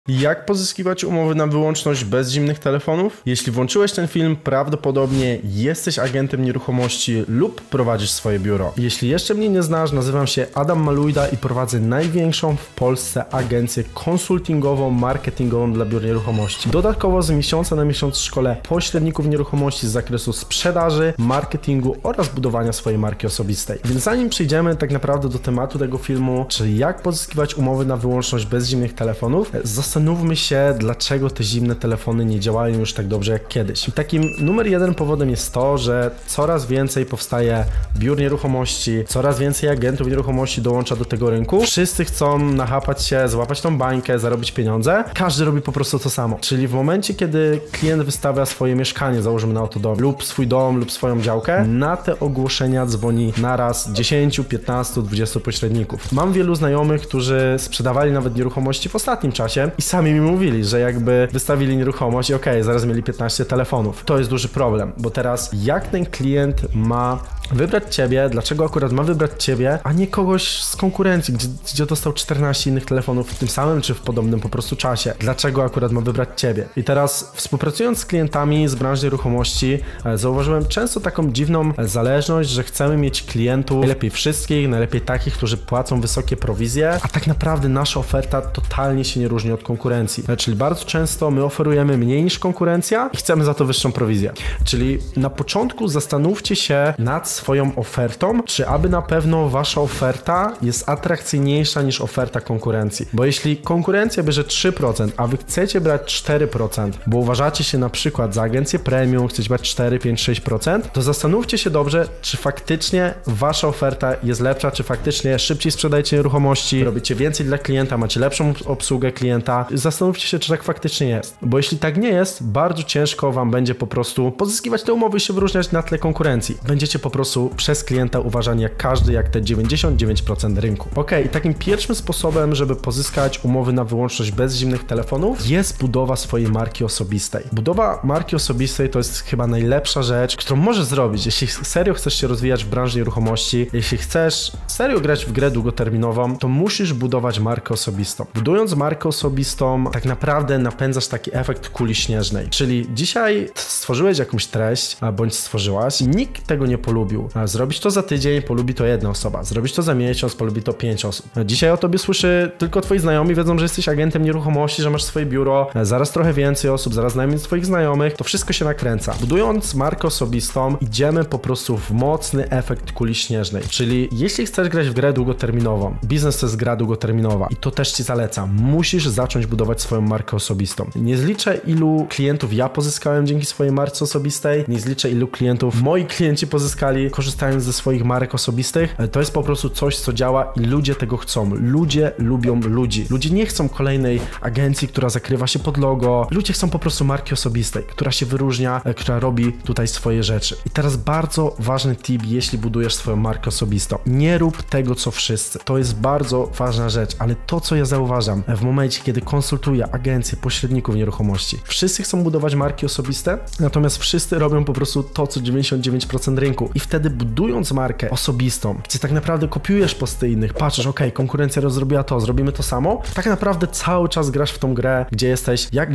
Jak pozyskiwać umowy na wyłączność bez zimnych telefonów? Jeśli włączyłeś ten film, prawdopodobnie jesteś agentem nieruchomości lub prowadzisz swoje biuro. Jeśli jeszcze mnie nie znasz, nazywam się Adam Malujda i prowadzę największą w Polsce agencję konsultingową, marketingową dla biur nieruchomości. Dodatkowo z miesiąca na miesiąc szkolę pośredników nieruchomości z zakresu sprzedaży, marketingu oraz budowania swojej marki osobistej. Więc zanim przejdziemy tak naprawdę do tematu tego filmu, czyli jak pozyskiwać umowy na wyłączność bez zimnych telefonów, zastanówmy się, dlaczego te zimne telefony nie działają już tak dobrze jak kiedyś. I takim numer jeden powodem jest to, że coraz więcej powstaje biur nieruchomości, coraz więcej agentów nieruchomości dołącza do tego rynku. Wszyscy chcą nachapać się, złapać tą bańkę, zarobić pieniądze. Każdy robi po prostu to samo. Czyli w momencie, kiedy klient wystawia swoje mieszkanie, załóżmy na autodom, lub swój dom, lub swoją działkę, na te ogłoszenia dzwoni naraz 10, 15, 20 pośredników. Mam wielu znajomych, którzy sprzedawali nawet nieruchomości w ostatnim czasie i sami mi mówili, że jakby wystawili nieruchomość i okej, zaraz mieli 15 telefonów. To jest duży problem, bo teraz jak ten klient ma wybrać ciebie, dlaczego akurat ma wybrać ciebie, a nie kogoś z konkurencji, gdzie dostał 14 innych telefonów w tym samym czy w podobnym po prostu czasie. Dlaczego akurat ma wybrać ciebie? I teraz współpracując z klientami z branży nieruchomości, zauważyłem często taką dziwną zależność, że chcemy mieć klientów najlepiej wszystkich, najlepiej takich, którzy płacą wysokie prowizje, a tak naprawdę nasza oferta totalnie się nie różni od konkurencji. Czyli bardzo często my oferujemy mniej niż konkurencja i chcemy za to wyższą prowizję. Czyli na początku zastanówcie się nad swoją ofertą, czy aby na pewno wasza oferta jest atrakcyjniejsza niż oferta konkurencji. Bo jeśli konkurencja bierze 3%, a wy chcecie brać 4%, bo uważacie się na przykład za agencję premium, chcecie brać 4, 5, 6%, to zastanówcie się dobrze, czy faktycznie wasza oferta jest lepsza, czy faktycznie szybciej sprzedajecie nieruchomości, robicie więcej dla klienta, macie lepszą obsługę klienta. Zastanówcie się, czy tak faktycznie jest. Bo jeśli tak nie jest, bardzo ciężko wam będzie po prostu pozyskiwać te umowy i się wyróżniać na tle konkurencji. Będziecie po prostu przez klienta uważani jak każdy, jak te 99% rynku. I takim pierwszym sposobem, żeby pozyskać umowy na wyłączność bez zimnych telefonów, jest budowa swojej marki osobistej. Budowa marki osobistej to jest chyba najlepsza rzecz, którą możesz zrobić, jeśli serio chcesz się rozwijać w branży nieruchomości, jeśli chcesz serio grać w grę długoterminową, to musisz budować markę osobistą. Budując markę osobistą, tak naprawdę napędzasz taki efekt kuli śnieżnej. Czyli dzisiaj stworzyłeś jakąś treść, bądź stworzyłaś i nikt tego nie polubił. Zrobić to za tydzień, polubi to jedna osoba. Zrobić to za miesiąc, polubi to 5 osób. Dzisiaj o tobie słyszy tylko twoi znajomi, wiedzą, że jesteś agentem nieruchomości, że masz swoje biuro, zaraz trochę więcej osób, zaraz najmniej twoich znajomych, to wszystko się nakręca. Budując markę osobistą, idziemy po prostu w mocny efekt kuli śnieżnej. Czyli jeśli chcesz grać w grę długoterminową, biznes to jest gra długoterminowa i to też ci zalecam. Musisz zacząć budować swoją markę osobistą. Nie zliczę, ilu klientów ja pozyskałem dzięki swojej marce osobistej, nie zliczę, ilu klientów moi klienci pozyskali korzystając ze swoich marek osobistych. To jest po prostu coś, co działa i ludzie tego chcą. Ludzie lubią ludzi. Ludzie nie chcą kolejnej agencji, która zakrywa się pod logo. Ludzie chcą po prostu marki osobistej, która się wyróżnia, która robi tutaj swoje rzeczy. I teraz bardzo ważny tip, jeśli budujesz swoją markę osobistą. Nie rób tego, co wszyscy. To jest bardzo ważna rzecz, ale to, co ja zauważam w momencie, kiedy konsultuję agencje, pośredników nieruchomości, wszyscy chcą budować marki osobiste, natomiast wszyscy robią po prostu to, co 99% rynku. I wtedy budując markę osobistą, gdzie tak naprawdę kopiujesz posty innych, patrzysz, konkurencja rozrobiła to, zrobimy to samo, tak naprawdę cały czas grasz w tą grę, gdzie jesteś jak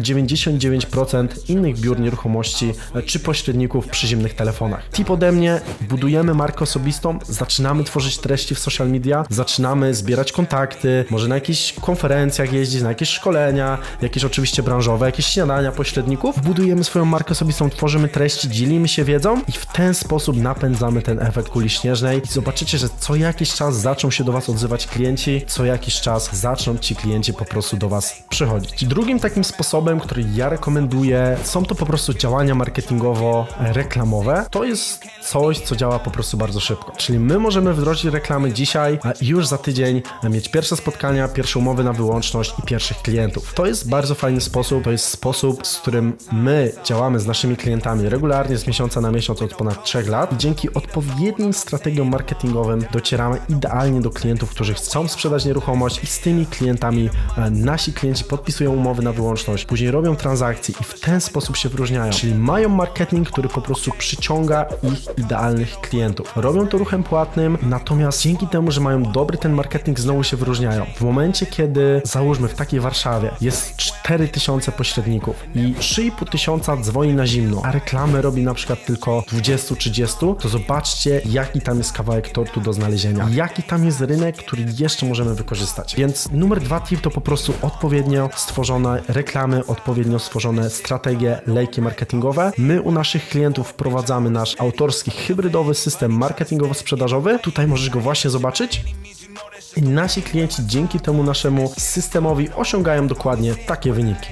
99% innych biur nieruchomości czy pośredników przy zimnych telefonach. Tip ode mnie, budujemy markę osobistą, zaczynamy tworzyć treści w social media, zaczynamy zbierać kontakty, może na jakichś konferencjach jeździć, na jakieś szkolenia, jakieś oczywiście branżowe, jakieś śniadania pośredników, budujemy swoją markę osobistą, tworzymy treści, dzielimy się wiedzą i w ten sposób napędzamy ten efekt kuli śnieżnej i zobaczycie, że co jakiś czas zaczną się do was odzywać klienci, co jakiś czas zaczną ci klienci po prostu do was przychodzić. Drugim takim sposobem, który ja rekomenduję, są to po prostu działania marketingowo-reklamowe. To jest coś, co działa po prostu bardzo szybko. Czyli my możemy wdrożyć reklamy dzisiaj, a już za tydzień mieć pierwsze spotkania, pierwsze umowy na wyłączność i pierwszych klientów. To jest bardzo fajny sposób, to jest sposób, z którym my działamy z naszymi klientami regularnie, z miesiąca na miesiąc od ponad 3 lat i dzięki odpowiednim strategią marketingowym docieramy idealnie do klientów, którzy chcą sprzedać nieruchomość i z tymi klientami nasi klienci podpisują umowy na wyłączność, później robią transakcje i w ten sposób się wyróżniają, czyli mają marketing, który po prostu przyciąga ich idealnych klientów. Robią to ruchem płatnym, natomiast dzięki temu, że mają dobry ten marketing, znowu się wyróżniają. W momencie, kiedy załóżmy w takiej Warszawie jest 4000 pośredników i 3500 dzwoni na zimno, a reklamy robi na przykład tylko 20-30, to zobaczcie, jaki tam jest kawałek tortu do znalezienia, jaki tam jest rynek, który jeszcze możemy wykorzystać. Więc numer 2 tip to po prostu odpowiednio stworzone reklamy, odpowiednio stworzone strategie, lejki marketingowe. My u naszych klientów wprowadzamy nasz autorski, hybrydowy system marketingowo-sprzedażowy. Tutaj możesz go właśnie zobaczyć. I nasi klienci dzięki temu naszemu systemowi osiągają dokładnie takie wyniki.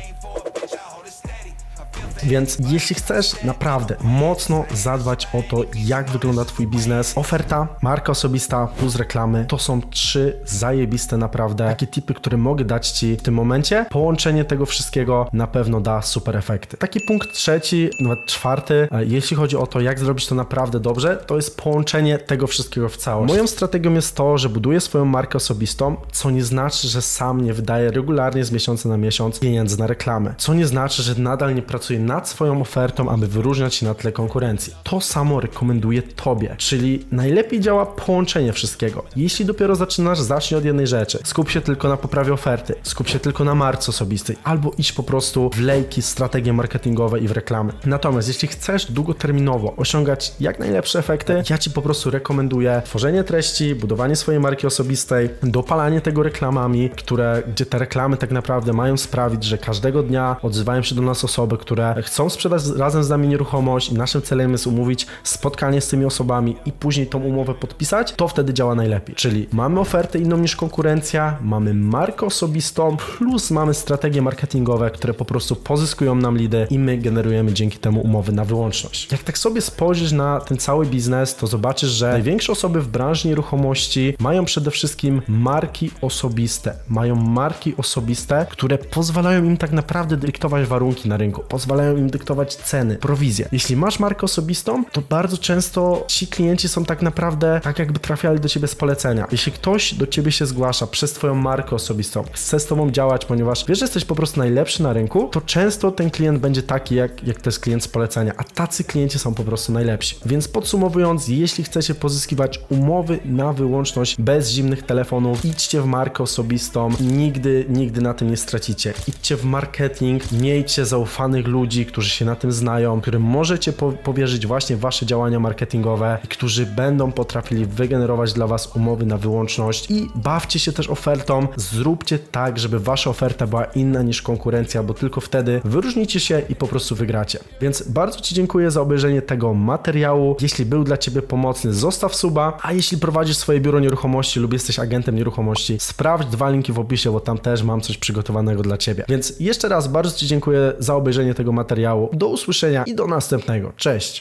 Więc jeśli chcesz naprawdę mocno zadbać o to, jak wygląda Twój biznes, oferta, marka osobista plus reklamy, to są 3 zajebiste naprawdę takie tipy, które mogę dać Ci w tym momencie. Połączenie tego wszystkiego na pewno da super efekty. Taki punkt 3, nawet 4, jeśli chodzi o to, jak zrobić to naprawdę dobrze, to jest połączenie tego wszystkiego w całość. Moją strategią jest to, że buduję swoją markę osobistą, co nie znaczy, że sam nie wydaję regularnie z miesiąca na miesiąc pieniędzy na reklamy. Co nie znaczy, że nadal nie pracuję nad swoją ofertą, aby wyróżniać się na tle konkurencji. To samo rekomenduję Tobie, czyli najlepiej działa połączenie wszystkiego. Jeśli dopiero zaczynasz, zacznij od jednej rzeczy. Skup się tylko na poprawie oferty, skup się tylko na marce osobistej, albo idź po prostu w lejki, strategie marketingowe i w reklamy. Natomiast jeśli chcesz długoterminowo osiągać jak najlepsze efekty, ja Ci po prostu rekomenduję tworzenie treści, budowanie swojej marki osobistej, dopalanie tego reklamami, gdzie te reklamy tak naprawdę mają sprawić, że każdego dnia odzywają się do nas osoby, które chcą sprzedać razem z nami nieruchomość i naszym celem jest umówić spotkanie z tymi osobami i później tą umowę podpisać, to wtedy działa najlepiej. Czyli mamy ofertę inną niż konkurencja, mamy markę osobistą, plus mamy strategie marketingowe, które po prostu pozyskują nam lidy i my generujemy dzięki temu umowy na wyłączność. Jak tak sobie spojrzysz na ten cały biznes, to zobaczysz, że największe osoby w branży nieruchomości mają przede wszystkim marki osobiste. Mają marki osobiste, które pozwalają im tak naprawdę dyktować warunki na rynku, pozwalają im dyktować ceny, prowizje. Jeśli masz markę osobistą, to bardzo często ci klienci są tak naprawdę tak jakby trafiali do ciebie z polecenia. Jeśli ktoś do ciebie się zgłasza przez twoją markę osobistą, chce z tobą działać, ponieważ wiesz, że jesteś po prostu najlepszy na rynku, to często ten klient będzie taki, jak to jest klient z polecenia, a tacy klienci są po prostu najlepsi. Więc podsumowując, jeśli chcecie pozyskiwać umowy na wyłączność bez zimnych telefonów, idźcie w markę osobistą, nigdy na tym nie stracicie. Idźcie w marketing, miejcie zaufanych ludzi, którzy się na tym znają, którym możecie powierzyć właśnie wasze działania marketingowe i którzy będą potrafili wygenerować dla was umowy na wyłączność i bawcie się też ofertą, zróbcie tak, żeby wasza oferta była inna niż konkurencja, bo tylko wtedy wyróżnicie się i po prostu wygracie. Więc bardzo Ci dziękuję za obejrzenie tego materiału. Jeśli był dla Ciebie pomocny, zostaw suba, a jeśli prowadzisz swoje biuro nieruchomości lub jesteś agentem nieruchomości, sprawdź 2 linki w opisie, bo tam też mam coś przygotowanego dla Ciebie. Więc jeszcze raz bardzo Ci dziękuję za obejrzenie tego materiału. Do usłyszenia i do następnego. Cześć!